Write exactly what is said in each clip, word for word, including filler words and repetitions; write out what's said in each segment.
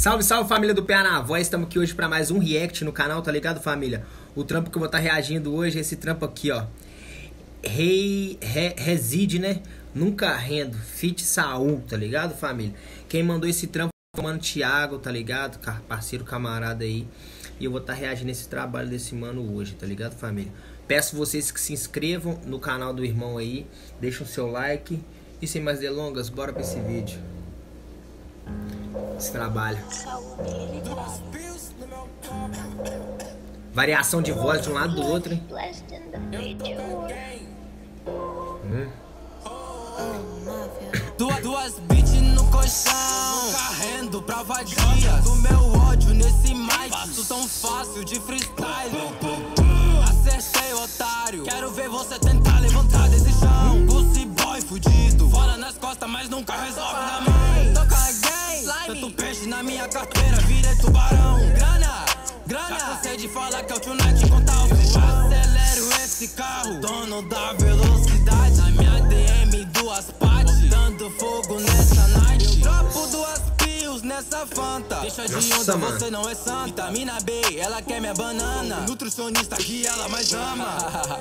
Salve, salve família do P A na Voz, estamos aqui hoje para mais um react no canal, tá ligado família? O trampo que eu vou estar tá reagindo hoje é esse trampo aqui, ó. Rei, re, reside, né? Nunca rendo, Fit Saul, tá ligado família? Quem mandou esse trampo foi o mano Thiago, tá ligado? Parceiro, camarada aí. E eu vou estar tá reagindo esse trabalho desse mano hoje, tá ligado família? Peço vocês que se inscrevam no canal do irmão aí, deixem o seu like. E sem mais delongas, bora pra esse vídeo. Esse trabalho. Variação de voz de um lado do outro, hein? Hum. Duas, duas beats no colchão, carrendo pra vadia. Do meu ódio nesse mic, faço tão fácil de freestyle. Acertei, otário. Quero ver você tentar levantar desse chão. Pussy boy fudido, fora nas costas, mas nunca resolve na mão. Toca game, tanto peixe na minha carteira, virei tubarão. Grana, grana, já cansei de falar que é o tonight contar o acelero esse carro, dono da velocidade. Na minha D M duas pates, dando fogo nessa night. Eu dropo duas pills nessa fanta. Deixa de onda, você não é santa. Vitamina B, ela quer minha banana. Nutricionista que ela mais ama.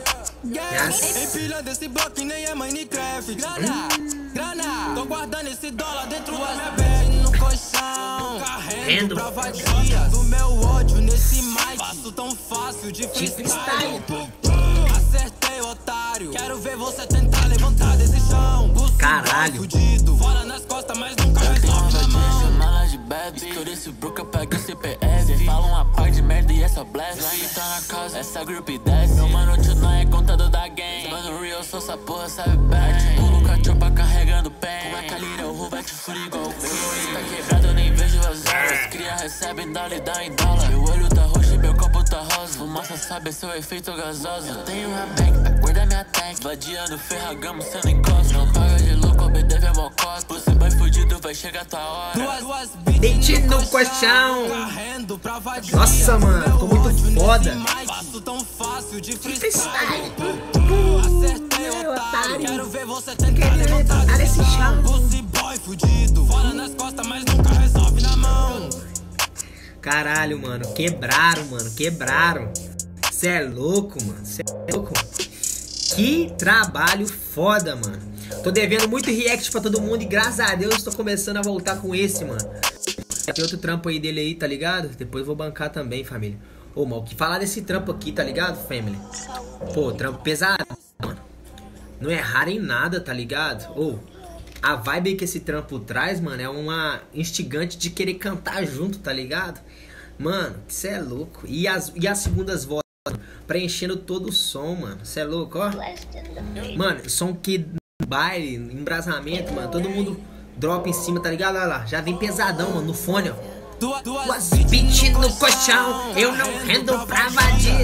Yes. Empilhando esse bloco que nem é Minecraft. Grana, grana, tô guardando esse dólar dentro da minha bag. No colchão, carrendo pra vadia. Do meu ódio nesse mic, faço tão fácil de freestyle. Acertei, otário. Quero ver você tentar levantar desse chão. Caralho. Fudido, fora nas costas, mas nunca resolve na mão. Chamar de bebe, estourei esse brook, eu pego C P F. Fala uma parte de merda e essa blast. Aí tá na casa, essa group desce. Meu mano, tio não é contado da gang. Mano, real, sou essa porra, sabe bad. Pulo com a chopa carregando pé. Como é que a lira, o roubo é te fura igual o pé. Tá quebrado, eu nem vejo as horas. Cria, recebe, dá-lhe, dá em dólar. Meu olho tá roxo e meu copo tá rosa. Fumaça sabe seu efeito gasosa. Eu tenho uma bank, acorda minha tank. Vadiando, ferragamo, cê não encosta. Não paga de louco, obedece a mocosta. Você vai fudido, vai chegar tua hora. Duas Deite no colchão. Nossa, mano, tô muito foda. Faço tão fácil de freestyle. Acertei, otário. Quero ver você tentar levantar desse chão. Pussy boy fudido, fora nas costas, mas nunca resolve na mão. Caralho, mano, quebraram, mano, quebraram. Cê é louco, mano, cê é louco. Que trabalho foda, mano. Tô devendo muito react pra todo mundo e graças a Deus tô começando a voltar com esse, mano. Tem outro trampo aí dele aí, tá ligado? Depois eu vou bancar também, família. Ô, mano, o que falar desse trampo aqui, tá ligado, family? Pô, trampo pesado, mano. Não é raro em nada, tá ligado? Ô, a vibe que esse trampo traz, mano, é uma instigante de querer cantar junto, tá ligado? Mano, cê é louco. E as, e as segundas vozes, preenchendo todo o som, mano. Cê é louco, ó. Mano, som que baile, embrasamento, mano. Todo mundo dropa em cima, tá ligado? Olha lá, já vem pesadão, mano, no fone, ó. Duas beats no colchão, eu não rendo pra vadia.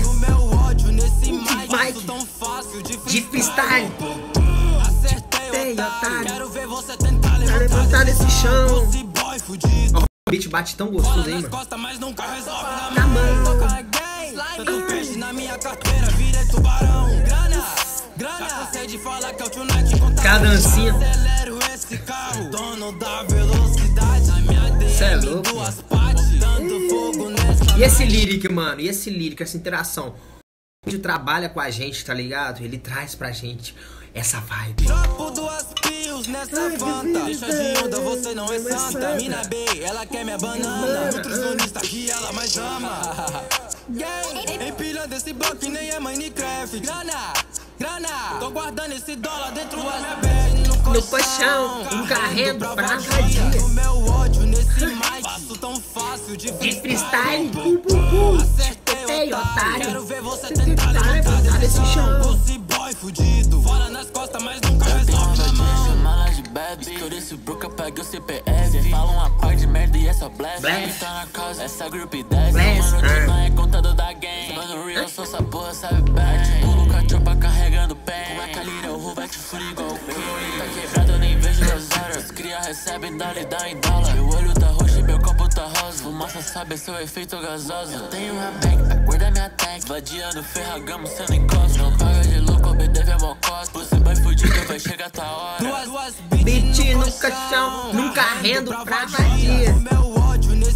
Mike, de freestyle. Acertei, otário. Quero ver você tentar levantar desse chão. Ó, o beat bate tão gostoso aí, mano. Tá, mano. Tanto peixe na minha carteira, virei tubarão. Grana, grana, já cansei de falar que é o tonight contar. Cadancinha. Acelero esse carro, dono da velocidade. Na minha D M duas pates, dando fogo nessa. E esse lyric, mano, e esse lyric, essa interação. O vídeo trabalha com a gente, tá ligado? Ele traz pra gente essa vibe. Dropo duas pills nessa fanta. Deixa de onda, você não é santa. Mina B, ela quer minha banana. Nutricionista que ela mais ama. Gang, empilhando esse bloco que nem é Minecraft. Grana, grana, tô guardando esse dólar dentro da minha bag. No colchão, um carrendo pra vadia. O meu ódio nesse mic, faço tão fácil de freestyle. Acertei, otário. Quero ver você tentar levantar desse chão. Pussy boy fudido, fora nas costas, mas nunca resolve na mão. Chamar de bebe, estourei esse brook, eu pego C P F. Fala uma parte de merda e essa blast. Aí tá na casa, essa group desce. Mano, tio não é contado da gang. Mano, real, sou essa porra, sabe bad. Pulo com a chopa carregando pé. Como é que a lira, o roubo é te fura igual o pé. Tá quebrado, eu nem vejo as horas. Cria, recebe, dá-lhe, dá em dólar. Meu olho tá roxo e meu copo tá rosa. Fumaça sabe seu efeito gasosa. Eu tenho uma bank, acorda minha tank. Vadiando, ferragamo, cê não encosta. Não paga de louco, obedece a mocosta. Você vai fudido, vai chegar tua hora. Duas, duas beat no colchão, nunca rendo pra vadia. O meu ódio nesse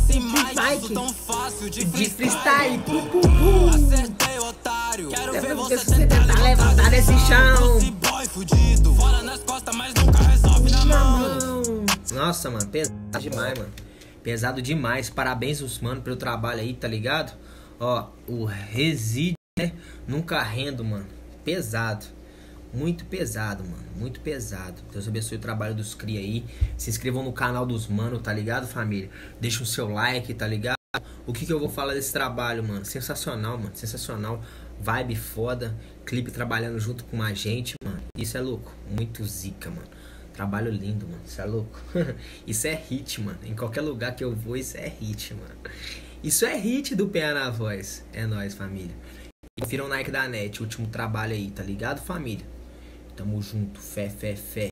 nesse mic, tão fácil de freestyle. Acertei, otário. Quero ver você tentar levantar desse chão. Esse boy fudido, fora nas costas, mas nunca resolve na mão. Nossa, mano, pesado demais, mano. Pesado demais. Parabéns aos mano pelo trabalho aí, tá ligado? Ó, o resíduo, né? Nunca rendo, mano. Pesado. Muito pesado, mano. Muito pesado. Deus abençoe o trabalho dos cria aí. Se inscrevam no canal dos mano, tá ligado, família? Deixa o seu like, tá ligado? O que que eu vou falar desse trabalho, mano? Sensacional, mano. Sensacional. Vibe foda. Clipe trabalhando junto com a gente, mano. Isso é louco. Muito zica, mano. Trabalho lindo, mano. Isso é louco. Isso é hit, mano. Em qualquer lugar que eu vou, isso é hit, mano. Isso é hit do P A na voz. É nóis, família. Confira o Nike da Net. Último trabalho aí, tá ligado, família? Tamo junto. Fé, fé, fé.